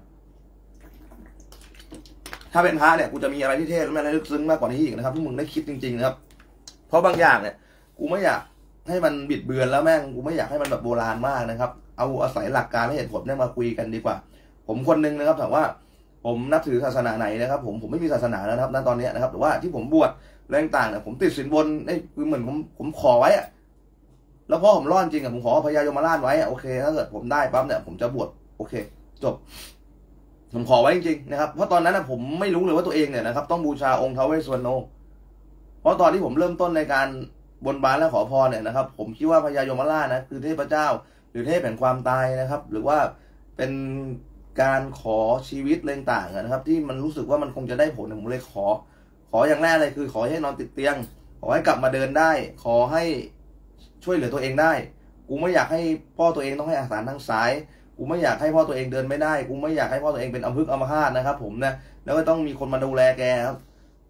ถ้าเป็นพระเนี่ยกูจะมีอะไรที่เท่และอะไรลึกซึ้งมากกว่านี้อีกนะครับที่มึงได้คิดจริงๆนะครับเพราะบางอย่างเนี่ยกูไม่อยากให้มันบิดเบือนแล้วแม่งกูไม่อยากให้มันแบบโบราณมากนะครับเอาอาศัยหลักการและเหตุผลเนี่ยมาคุยกันดีกว่าผมคนนึงนะครับถามว่าผมนับถือศาสนาไหนนะครับผมไม่มีศาสนาแล้วนะครับณตอนนี้นะครับแต่ว่าที่ผมบวชเรื่องต่างเนี่ยผมติดสินบนนี่คือเหมือนผมขอไว้อะแล้วพอผมรอดจริงอะผมขอพญายมราชไว้โอเคถ้าเกิดผมได้ปั๊บเนี่ยผมจะบวชโอเคจบผมขอไว้จริงๆนะครับเพราะตอนนั้นผมไม่รู้เลยว่าตัวเองเนี่ยนะครับต้องบูชาองค์ท้าวเวสสวรรณเพราะตอนที่ผมเริ่มต้นในการบนบานและขอพรเนี่ยนะครับผมคิดว่าพญายมราชนะคือเทพเจ้าหรือเทพแห่งความตายนะครับหรือว่าเป็นการขอชีวิตอะไรต่างๆนะครับที่มันรู้สึกว่ามันคงจะได้ผลผมเลยขออย่างแรกเลยคือขอให้นอนติดเตียงขอให้กลับมาเดินได้ขอให้ช่วยเหลือตัวเองได้กูไม่อยากให้พ่อตัวเองต้องให้อาหารทางสายกูไม่อยากให้พ่อตัวเองเดินไม่ได้กูไม่อยากให้พ่อตัวเองเป็นอัมพฤกษ์อัมพาตนะครับผมนะแล้วก็ต้องมีคนมาดูแลแกครับ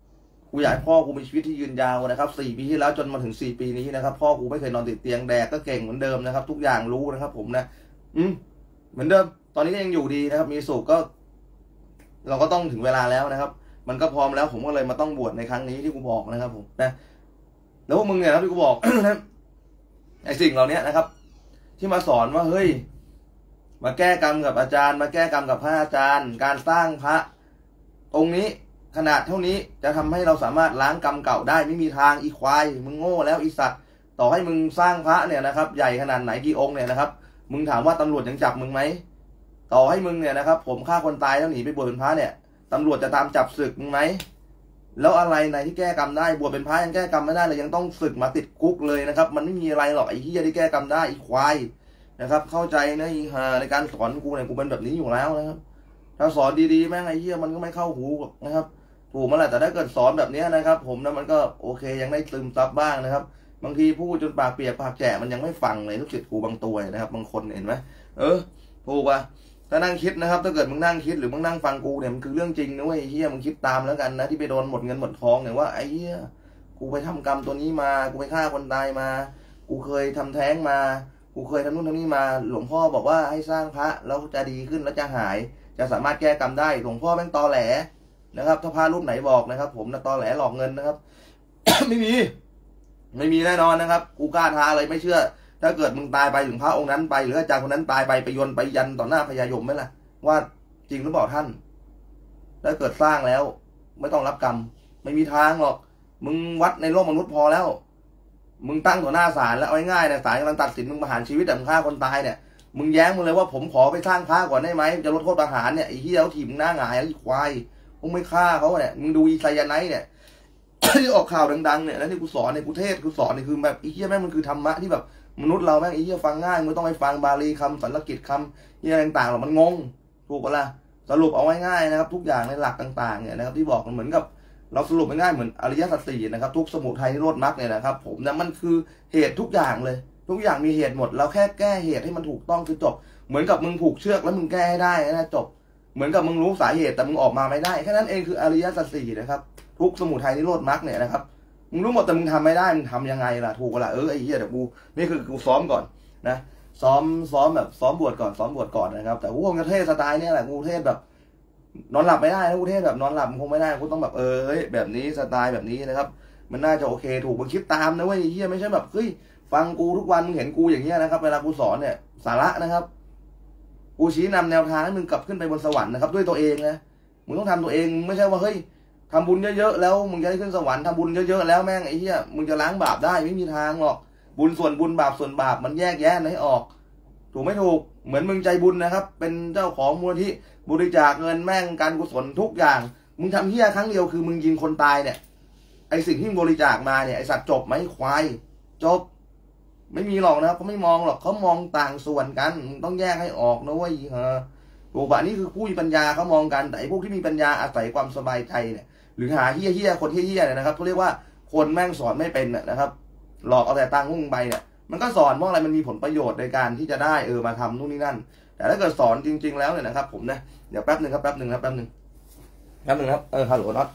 กูอยากให้พ่อกูมีชีวิตที่ยืนยาวนะครับ4 ปีที่แล้วจนมาถึง4 ปีนี้นะครับพ่อกูไม่เคยนอนติดเตียงแดกก็เก่งเหมือนเดิมนะครับทุกอย่างรู้นะครับผมนะเหมือนเดิมตอนนี้ก็ยังอยู่ดีนะครับมีสุขก็เราก็ต้องถึงเวลาแล้วนะครับมันก็พร้อมแล้วผมก็เลยมาต้องบวชในครั้งนี้ที่กูบอกนะครับผมนะแล้วพวกมึงเนี่ยนะที่กูบอก ไอ้สิ่งเหล่านี้นะครับที่มาสอนว่าเฮ้ยมาแก้กรรมกับอาจารย์มาแก้กรรมกับพระอาจารย์การสร้างพระตรงนี้ขนาดเท่านี้จะทำให้เราสามารถล้างกรรมเก่าได้ไม่มีทางอีควายมึงโง่แล้วอีสัตว์ต่อให้มึงสร้างพระเนี่ยนะครับใหญ่ขนาดไหนกี่องค์เนี่ยนะครับมึงถามว่าตำรวจยังจับมึงไหมต่อให้มึงเนี่ยนะครับผมฆ่าคนตายแล้วหนีไปบวชเป็นพระเนี่ยตำรวจจะตามจับศึกมึงไหมแล้วอะไรในที่แก้กรรมได้บวชเป็นพระยังแก้กรรมไม่ได้เลยยังต้องศึกมาติดคุกเลยนะครับมันไม่มีอะไรหรอกไอ้ที่จะได้แก้กรรมได้อีควายนะครับเข้าใจนะอีห่าในการสอนกูเนี่ยกูเป็นแบบนี้อยู่แล้วนะครับถ้าสอนดีๆแม่งไอ้เหี้ยมันก็ไม่เข้าหูนะครับถูกมาแหละแต่ถ้าเกิดสอนแบบนี้นะครับผมนะมันก็โอเคยังได้ซึมซับบ้างนะครับบางทีพูดจนปากเปียกปากแฉะมันยังไม่ฟังเลยลูกศิษย์กูบางตัวนะครับบางคนเห็นไหมถูกป่ะถ้านั่งคิดนะครับถ้าเกิดมึงนั่งคิดหรือมึงนั่งฟังกูเนี่ยมันคือเรื่องจริงนะเว้ยไอ้เหี้ยมึงคิดตามแล้วกันนะที่ไปโดนหมดเงินหมดทองเนี่ยว่าไอ้เหี้ยกูไปทำกรรมตัวนี้มากูไปฆ่าคนตายมากูเคยทำแท้งมากูเคยทำนู่นทำนี่มาหลวงพ่อบอกว่าให้สร้างพระแล้วจะดีขึ้นแล้วจะหายจะสามารถแก้กรรมได้หลวงพ่อแม่งตอแหลนะครับถ้าพระรูปไหนบอกนะครับผมนะตอแหลหลอกเงินนะครับ ไม่มีแน่นอนนะครับกูกล้าท้าเลยไม่เชื่อถ้าเกิดมึงตายไปถึงพระองค์นั้นไปหรืออาจารย์คนนั้นตายไปโยนไปยันต่อหน้าพญายมไหมล่ะว่าจริงหรือเปล่าท่านถ้าเกิดสร้างแล้วไม่ต้องรับกรรมไม่มีทางหรอกมึงวัดในโลกมนุษย์พอแล้วมึงตั้งต่อหน้าศาลแล้วเอาง่ายๆนะศาลกำลังตัดสินมึงประหารชีวิตแต่มึงฆ่าคนตายเนี่ยมึงแย้งมึงเลยว่าผมขอไปสร้างพระก่อนได้ไหมจะลดโทษประหารเนี่ยไอ้เหี้ยเขาถีบมึงหน้าหงายไอ้ควายมึงไม่ฆ่าเขาเนี่ยมึงดูอีไซยาไนท์เนี่ย ที่ออกข่าวดังๆเนี่ยแล้วที่กูสอนเนี่ยกูเทศกูสอนเนี่ยคือแบบไอ้เหี้ยแม่งมันคือธรรมะที่แบบมนุษย์เราแม่งไอ้เหี้ยฟังง่ายมึงต้องไปฟังบาลีคำสันสกฤตคำเหี้ยต่างๆหรอกมันงงถูกปะล่ะสรุปเอาง่ายๆนะครับทุกอย่างในหลักต่างๆเนี่ยนะครับที่บอกมันเหมือนกับเราสรุปง่ายๆเหมือนอริยสัจสี่นะครับทุกสมุทัยนิโรธมรรคเนี่ยนะครับผมนะมันคือเหตุทุกอย่างเลยทุกอย่างมีเหตุหมดเราแค่แก้เหตุให้มันถูกต้องคือจบเหมือนกับมึงผูกเชือกแล้วมึงแก้ให้ได้นะจบเหมือนกับมึงรู้สาเหตุแต่มึงออกมาไม่ได้แค่นั้นเองคืออริยสัจสี่นะครับทุกสมุทัยนิโรธมรรคเนี่ยนะครับมึงรู้หมดแต่มึงทำไม่ได้มึงทำยังไงล่ะถูกล่ะไอ้เหี้ยเดี๋ยวกูนี่คือกูซ้อมก่อนนะซ้อมแบบซ้อมบวชก่อนนะครับแต่กูคงจะเทศสไตล์เนี่ยแหละกูเทศแบบนอนหลับไม่ได้นะกูเทศแบบนอนหลับคงไม่ได้กูต้องแบบแบบนี้สไตล์แบบนี้นะครับมันน่าจะโอเคถูกมึงคิดตามนะเว้ยไอ้เหี้ยไม่ใช่แบบเฮ้ยฟังกูทุกวันมึงเห็นกูอย่างเงี้ยนะครับเวลากูสอนเนี่ยสาระนะครับกูชี้นำแนวทางให้มึงกลับขึ้นไปบนสวรรค์นะครับด้วยตัวเองนะมึงต้องทำตัวเองไม่ใช่ว่าเฮ้ยทำบุญเยอะๆแล้วมึงจะได้ขึ้นสวรรค์ทำบุญเยอะๆแล้วแม่งไอ้เหี้ยมึงจะล้างบาปได้ไม่มีทางหรอกบุญส่วนบุญบาปส่วนบาปมันแยกแยะให้ออกถูกไม่ถูกเหมือนมึงใจบุญนะครับเป็นเจ้าของมูลนิธิบริจาคเงินแม่งการกุศลทุกอย่างมึงทำเหี้ยครั้งเดียวคือมึงยิงคนตายเนี่ยไอสิ่งที่มึงบริจาคมาเนี่ยไอสัตว์จบไหมควายจบไม่มีหรอกนะครับเขาไม่มองหรอกเขามองต่างส่วนกันมึงต้องแยกให้ออกนะเว้ยถูกป่ะนี่คือผู้มีปัญญาเขามองกันแต่ไอพวกที่มีปัญญาอาศัยความสบายใจเนี่ยหรือหาเฮี้ยคนเฮี้ยเนี่ยนะครับเขาเรียกว่าคนแม่งสอนไม่เป็นนะครับหลอกเอาแต่ตังค์มุ่งไปเนี่ยมันก็สอนเพราะอะไรมันมีผลประโยชน์ในการที่จะได้มาทำนู่นนี่นั่นแต่ถ้าเกิดสอนจริงๆแล้วเนี่ยนะครับผมนะเดี๋ยวแป๊บหนึ่งครับครับฮัลโหลน็อต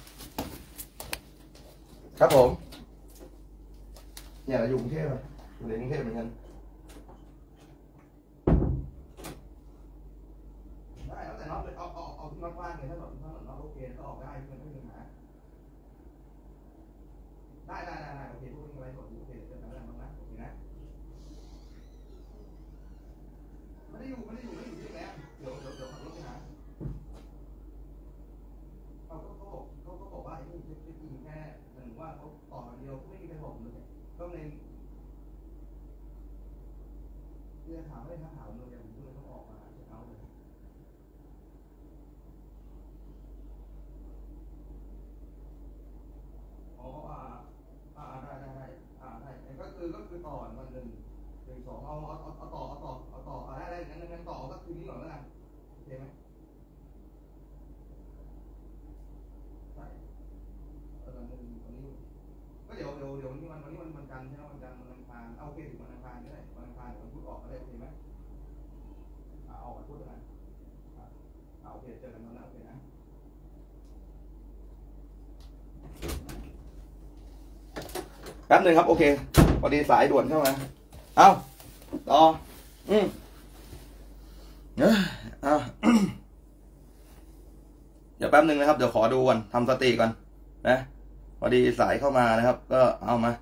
ครับผมเนี่ยเราอยู่กรุงเทพอยู่ในกรุงเทพเหมือนกันได้แล้วแต่น็อตเลยเอาที่น็อตว่างเลยถ้าน็อตโอเคก็ออกได้ไม่มีปัญหาได้โอเคพวกนี้ไว้ก่อนโอเคเดี๋ยวจะทำอะไรบ้างนะโอเคนะไม่ได้อยู่ที่แล้วเดี๋ยวขับรถไปหาเขาบอกว่าไอ้นี่จะกินแค่หนึ่งว่าเขาต่อมาเดียวไม่มีใครบอกเลยก็ในเรื่องถามไม่ได้ถามเลยผมก็เลยต้องออกมาจะเอาเลยอ๋อได้ก็คือต่อวัน1 2เอาต่อได้งั้นต่อก็คืนนี้ก่อนแล้วกันโอเคไหมใช่วันนี้ก็เดี๋ยววันนี้มันจันทร์ใช่ไหมวันจันทร์วันอังคารเอาโอเคถึงวันอังคารก็ได้วันอังคารเดี๋ยววันพุธออกก็ได้โอเคไหมออกวันพุธแล้วกันโอเคเจอกันวันนั้นโอเคนะแป๊บหนึ่งครับโอเคพอดีสายด่วนเข้ามาเอาต่อเอาเดี๋ยวแป๊บหนึ่งนะครับเดี๋ยวขอดูก่อนทำสติก่อนนะพอดีสายเข้ามานะครับก็เอามา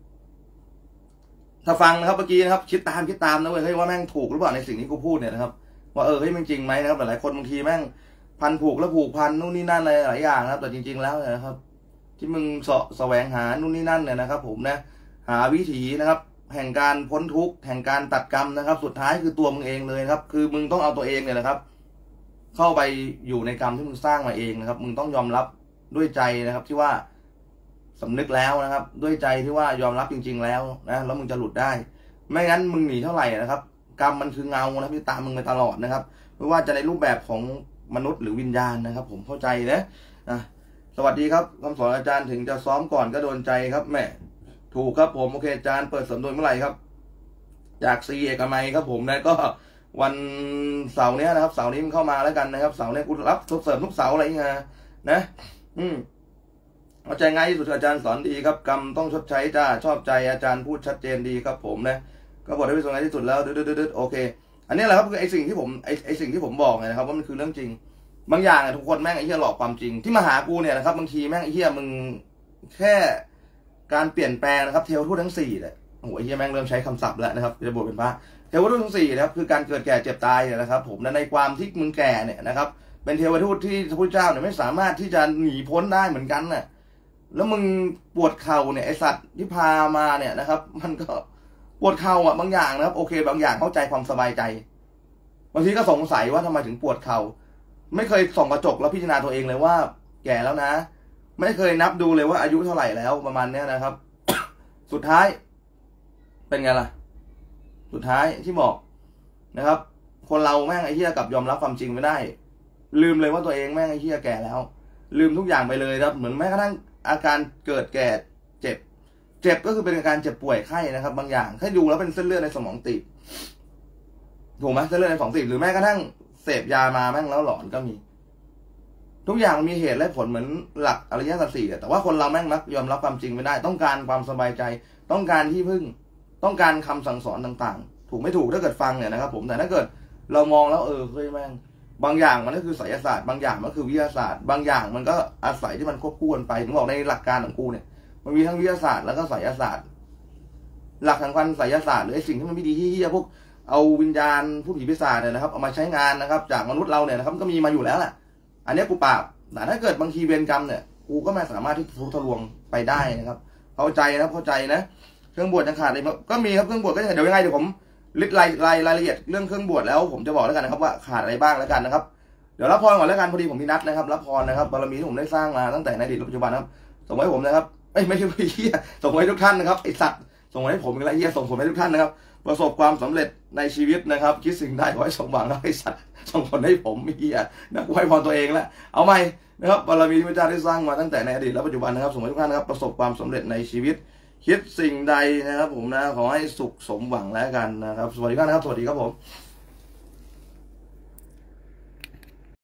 ถ้าฟังนะครับเมื่อกี้นะครับคิดตามนะเว้ยเฮ้ยว่าแม่งถูกหรือเปล่าในสิ่งที่กูพูดเนี่ยนะครับว่าเฮ้ยมันจริงไหมนะครับหลายคนบางทีแม่งพันผูกแล้วผูกพันนู่นนี่นั่นอะไรหลายอย่างนะครับแต่จริงๆแล้วนะครับที่มึงแสวงหานู่นนี่นั่นเนี่ยนะครับผมนะหาวิถีนะครับแห่งการพ้นทุกข์แห่งการตัดกรรมนะครับสุดท้ายคือตัวมึงเองเลยครับคือมึงต้องเอาตัวเองเนี่ยนะครับเข้าไปอยู่ในกรรมที่มึงสร้างมาเองนะครับมึงต้องยอมรับด้วยใจนะครับที่ว่าสำนึกแล้วนะครับด้วยใจที่ว่ายอมรับจริงๆแล้วนะแล้วมึงจะหลุดได้ไม่งั้นมึงหนีเท่าไหร่นะครับกรรมมันคือเงานะที่ตามมึงไปตลอดนะครับไม่ว่าจะในรูปแบบของมนุษย์หรือวิญญาณนะครับผมเข้าใจนะสวัสดีครับคำสอนอาจารย์ถึงจะซ้อมก่อนก็โดนใจครับแม่ถูกครับผมโอเคอาจารย์เปิดสำนวนเมื่อไหร่ครับจากซีเอกมัยครับผมนะก็วันเสาร์นี้นะครับเสาร์นี้มันเข้ามาแล้วกันนะครับเสาร์นี้กูรับเสริมทุกเสาร์อะไรเงี้ยนะเข้าใจง่ายที่สุดอาจารย์สอนดีครับกรรมต้องชดใช้จ้าชอบใจอาจารย์พูดชัดเจนดีครับผมนะก็บอกได้ไปส่วนง่ายที่สุดแล้วดืดโอเคอันนี้แหละครับคือไอสิ่งที่ผมบอกไงนะครับว่ามันคือเรื่องจริงบางอย่างทุกคนแม่งไอ้เหี้ยหลอกความจริงที่มาหากูเนี่ยนะครับบางทีแม่งไอ้เหี้ยมึงแค่การเปลี่ยนแปลงนะครับเทวทูตทั้ง4เนี่ยโอ้โหไอ้เหี้ยแม่งเริ่มใช้คำศัพท์แล้วนะครับจะบวชเป็นพระเทวทูตทั้ง4นะครับคือการเกิดแก่เจ็บตายนะครับผมในความที่มึงแก่เนี่ยนะครับเป็นเทวทูตที่พระพุทธเจ้าเนี่ยไม่สามารถที่จะหนีพ้นได้เหมือนกันน่ะแล้วมึงปวดเข่าเนี่ยไอสัตว์ที่พามาเนี่ยนะครับมันก็ปวดเข่าบางอย่างนะครับโอเคบางอย่างเข้าใจความสบายใจบางทีก็สงสัยว่าทำไมถึงปวดเข่าไม่เคยส่องกระจกแล้วพิจารณาตัวเองเลยว่าแก่แล้วนะไม่เคยนับดูเลยว่าอายุเท่าไหร่แล้วประมาณนี้นะครับ สุดท้ายเป็นไงล่ะสุดท้ายที่บอกนะครับคนเราแม่งไอ้เหี้ยกับยอมรับความจริงไม่ได้ลืมเลยว่าตัวเองแม่งไอ้เหี้ยแก่แล้วลืมทุกอย่างไปเลยครับเหมือนแม้กระทั่งอาการเกิดแก่เจ็บก็คือเป็นอาการเจ็บป่วยไข้นะครับบางอย่างให้ดูแล้วเป็นเส้นเลือดในสมองตีบถูกไหมเส้นเลือดในสมองตีบหรือแม้กระทั่งเสพยามาแม่งแล้วหลอนก็มีทุกอย่างมีเหตุและผลเหมือนหลักอริยสัจ 4แต่ว่าคนเราแม่งมักยอมรับความจริงไม่ได้ต้องการความสบายใจต้องการที่พึ่งต้องการคำสั่งสอนต่างๆถูกไม่ถูกถ้าเกิดฟังเนี่ยนะครับผมแต่ถ้าเกิดเรามองแล้วเฮ้ยแม่งบางอย่างมันก็คือไสยศาสตร์บางอย่างมันคือวิทยาศาสตร์บางอย่างมันก็อาศัยที่มันควบคู่กันไปถึงบอกในหลักการของกูเนี่ยมันมีทั้งวิทยาศาสตร์แล้วก็ไสยศาสตร์หลักทางการไสยศาสตร์หรือไอ้สิ่งที่มันไม่ดีที่พวกเอาวิญญาณผู้ผีปีศาจเนี่ยนะครับเอามาใช้งานนะครับจากมนุษย์เราเนี่ยนะครับก็มีมาอยู่แล้วแหละอันนี้กูปราบแต่ถ้าเกิดบางทีเวรกรรมเนี่ยกูก็ไม่สามารถที่จะทะลวงไปได้นะครับเข้าใจนะเข้าใจนะเครื่องบวชยังขาดเลยก็มีครับเครื่องบวชก็เดี๋ยวยังไงเดี๋ยวผมลิสต์รายละเอียดเรื่องเครื่องบวชแล้วผมจะบอกแล้วกันนะครับว่าขาดอะไรบ้างแล้วกันนะครับเดี๋ยวรับพรก่อนแล้วกันพอดีผมมีนัดนะครับรับพรนะครับบารมีที่ผมได้สร้างมาตั้งแต่ในอดีตปัจจุบันนะครับส่งไว้ผมนะครับไม่ใช่เหี้ยส่งไว้ทุกท่านนะครับไอสัตว์ส่งไว้ให้ผมอะไรเหี้ยส่งผลให้ทุกท่านนะครับประสบความสำเร็จในชีวิตนะครับคิดสิ่งใดขอให้สมหวังนะไอสัตว์ส่งผลให้ผมเหี้ยนะกูให้พรตัวเองแล้วเอาใหม่นะครับบารมีที่พระเจ้าได้สร้างมาตั้งแต่ในอดีตและปัจจุบันนะครับส่งให้ทุกท่านนะครับประสบความสำเร็จในชีวิตคิดสิ่งใดนะครับผมนะขอให้สุขสมหวังแล้วกันนะครับสวัสดีครับสวัสดีครับผม